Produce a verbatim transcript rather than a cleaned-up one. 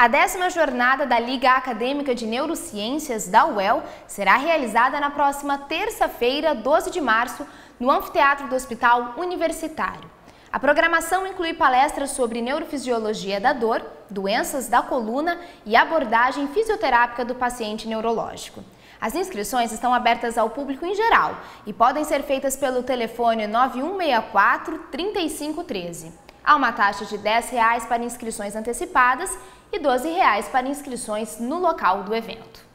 A décima jornada da Liga Acadêmica de Neurociências da U E L será realizada na próxima terça-feira, doze de março, no Anfiteatro do Hospital Universitário. A programação inclui palestras sobre neurofisiologia da dor, doenças da coluna e abordagem fisioterápica do paciente neurológico. As inscrições estão abertas ao público em geral e podem ser feitas pelo telefone nove um seis quatro, três cinco um três. Há uma taxa de dez reais para inscrições antecipadas e doze reais para inscrições no local do evento.